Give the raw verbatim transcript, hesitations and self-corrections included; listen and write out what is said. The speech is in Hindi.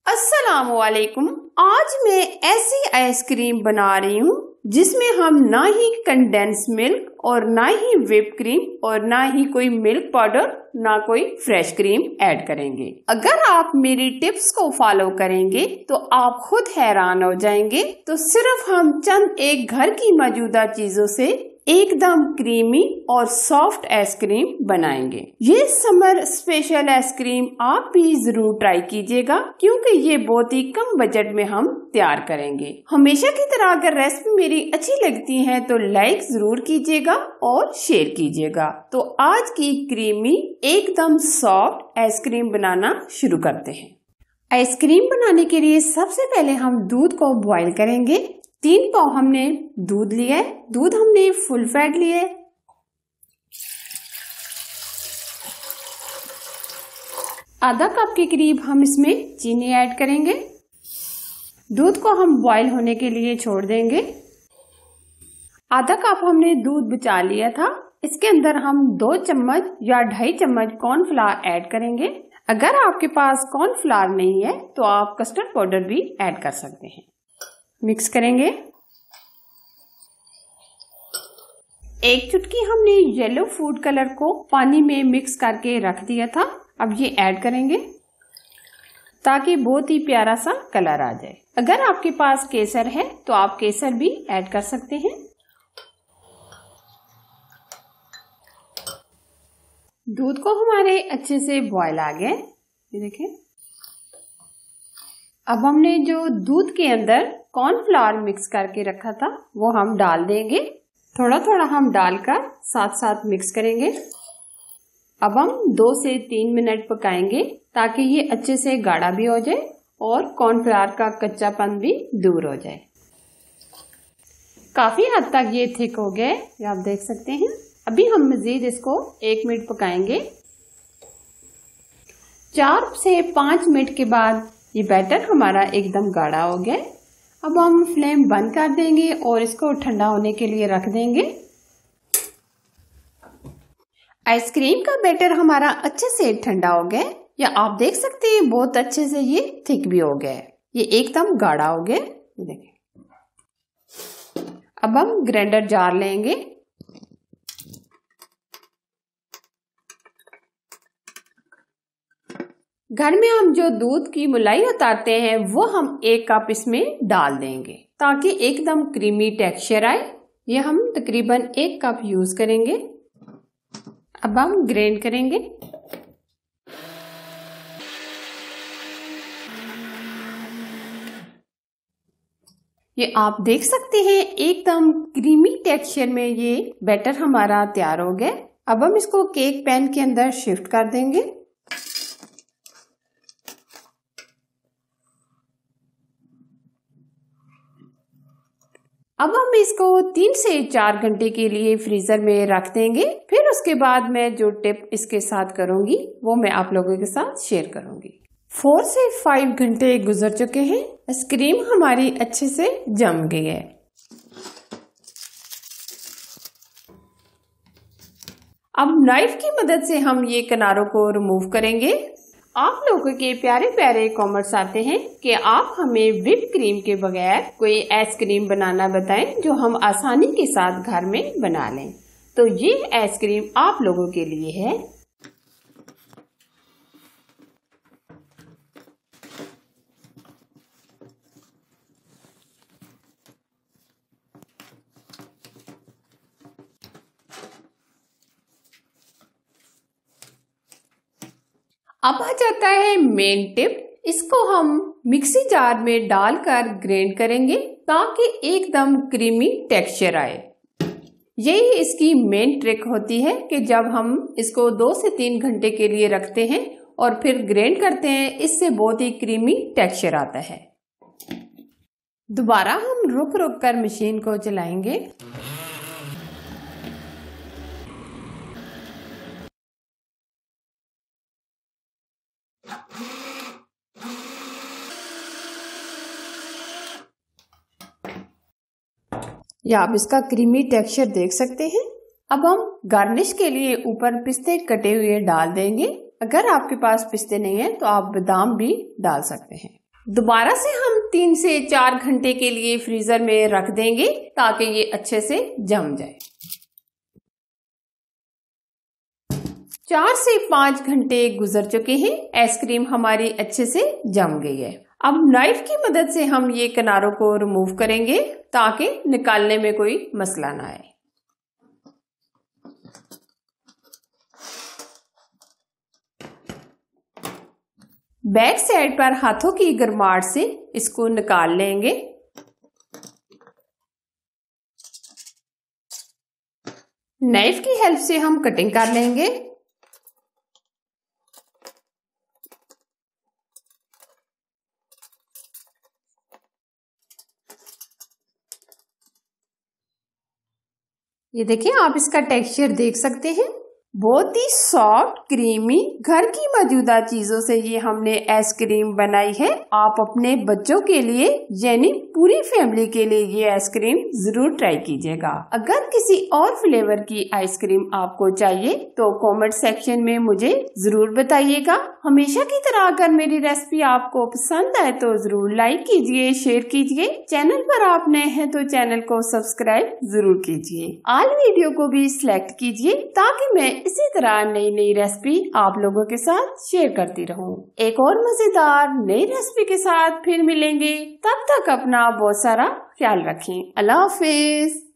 अस्सलामुअलैकुम। आज मैं ऐसी आइसक्रीम बना रही हूँ जिसमें हम ना ही कंडेंस मिल्क और ना ही व्हिप क्रीम और ना ही कोई मिल्क पाउडर ना कोई फ्रेश क्रीम ऐड करेंगे। अगर आप मेरी टिप्स को फॉलो करेंगे तो आप खुद हैरान हो जाएंगे। तो सिर्फ हम चंद एक घर की मौजूदा चीजों से एकदम क्रीमी और सॉफ्ट आइसक्रीम बनाएंगे। ये समर स्पेशल आइसक्रीम आप भी जरूर ट्राई कीजिएगा क्योंकि ये बहुत ही कम बजट में हम तैयार करेंगे। हमेशा की तरह अगर रेसिपी मेरी अच्छी लगती है तो लाइक जरूर कीजिएगा और शेयर कीजिएगा। तो आज की क्रीमी एकदम सॉफ्ट आइसक्रीम बनाना शुरू करते हैं। आइसक्रीम बनाने के लिए सबसे पहले हम दूध को बॉईल करेंगे। तीन पाव हमने दूध लिया है। दूध हमने फुल फैट लिया है। आधा कप के करीब हम इसमें चीनी ऐड करेंगे। दूध को हम बॉईल होने के लिए छोड़ देंगे। आधा कप हमने दूध बचा लिया था। इसके अंदर हम दो चम्मच या ढाई चम्मच कॉर्नफ्लावर ऐड करेंगे। अगर आपके पास कॉर्नफ्लावर नहीं है तो आप कस्टर्ड पाउडर भी ऐड कर सकते हैं। मिक्स करेंगे। एक चुटकी हमने येलो फूड कलर को पानी में मिक्स करके रख दिया था। अब ये ऐड करेंगे ताकि बहुत ही प्यारा सा कलर आ जाए। अगर आपके पास केसर है तो आप केसर भी ऐड कर सकते हैं। दूध को हमारे अच्छे से बॉईल आ गया। ये देखें। अब हमने जो दूध के अंदर कॉर्नफ्लावर मिक्स करके रखा था वो हम डाल देंगे। थोड़ा थोड़ा हम डालकर साथ साथ मिक्स करेंगे। अब हम दो से तीन मिनट पकाएंगे ताकि ये अच्छे से गाढ़ा भी हो जाए और कॉर्नफ्लावर का कच्चापन भी दूर हो जाए। काफी हद तक ये थिक हो गया है, ये आप देख सकते हैं। अभी हम मजीद इसको एक मिनट पकाएंगे। चार से पांच मिनट के बाद ये बैटर हमारा एकदम गाढ़ा हो गया। अब हम फ्लेम बंद कर देंगे और इसको ठंडा होने के लिए रख देंगे। आइसक्रीम का बैटर हमारा अच्छे से ठंडा हो गया। या आप देख सकते हैं बहुत अच्छे से ये थिक भी हो गया है। ये एकदम गाढ़ा हो गया। ये देखें। अब हम ग्राइंडर जार लेंगे। घर में हम जो दूध की मलाई उतारते हैं वो हम एक कप इसमें डाल देंगे ताकि एकदम क्रीमी टेक्सचर आए। ये हम तकरीबन एक कप यूज करेंगे। अब हम ग्राइंड करेंगे। ये आप देख सकते हैं एकदम क्रीमी टेक्सचर में ये बैटर हमारा तैयार हो गया। अब हम इसको केक पैन के अंदर शिफ्ट कर देंगे। अब हम इसको तीन से चार घंटे के लिए फ्रीजर में रख देंगे। फिर उसके बाद मैं जो टिप इसके साथ करूंगी वो मैं आप लोगों के साथ शेयर करूंगी। फोर से फाइव घंटे गुजर चुके हैं। आइसक्रीम हमारी अच्छे से जम गई है। अब नाइफ की मदद से हम ये किनारों को रिमूव करेंगे। आप लोगों के प्यारे प्यारे कमेंट्स आते हैं कि आप हमें व्हिप क्रीम के बगैर कोई आइसक्रीम बनाना बताएं जो हम आसानी के साथ घर में बना लें। तो ये आइसक्रीम आप लोगों के लिए है। अब आ जाता है मेन टिप। इसको हम मिक्सी जार में डालकर ग्राइंड करेंगे ताकि एकदम क्रीमी टेक्सचर आए। यही इसकी मेन ट्रिक होती है कि जब हम इसको दो से तीन घंटे के लिए रखते हैं और फिर ग्राइंड करते हैं, इससे बहुत ही क्रीमी टेक्सचर आता है। दोबारा हम रुक रुक कर मशीन को चलाएंगे। या आप इसका क्रीमी टेक्सचर देख सकते हैं। अब हम गार्निश के लिए ऊपर पिस्ते कटे हुए डाल देंगे। अगर आपके पास पिस्ते नहीं है तो आप बादाम भी डाल सकते हैं। दोबारा से हम तीन से चार घंटे के लिए फ्रीजर में रख देंगे ताकि ये अच्छे से जम जाए। चार से पांच घंटे गुजर चुके हैं, आइसक्रीम हमारी अच्छे से जम गई है। अब नाइफ की मदद से हम ये किनारों को रिमूव करेंगे ताकि निकालने में कोई मसला ना आए। बैक साइड पर हाथों की गर्माहट से इसको निकाल लेंगे। नाइफ की हेल्प से हम कटिंग कर लेंगे। ये देखिए, आप इसका टेक्सचर देख सकते हैं, बहुत ही सॉफ्ट क्रीमी, घर की मौजूदा चीजों से ये हमने आइसक्रीम बनाई है। आप अपने बच्चों के लिए यानी पूरी फैमिली के लिए ये आइसक्रीम जरूर ट्राई कीजिएगा। अगर किसी और फ्लेवर की आइसक्रीम आपको चाहिए तो कमेंट सेक्शन में मुझे जरूर बताइएगा। हमेशा की तरह अगर मेरी रेसिपी आपको पसंद आए तो जरूर लाइक कीजिए, शेयर कीजिए। चैनल पर आप नए हैं तो चैनल को सब्सक्राइब जरूर कीजिए। ऑल वीडियो को भी सिलेक्ट कीजिए ताकि मैं इसी तरह नई नई रेसिपी आप लोगों के साथ शेयर करती रहूं। एक और मजेदार नई रेसिपी के साथ फिर मिलेंगे, तब तक अपना बहुत सारा ख्याल रखें। अल्लाह हाफिज।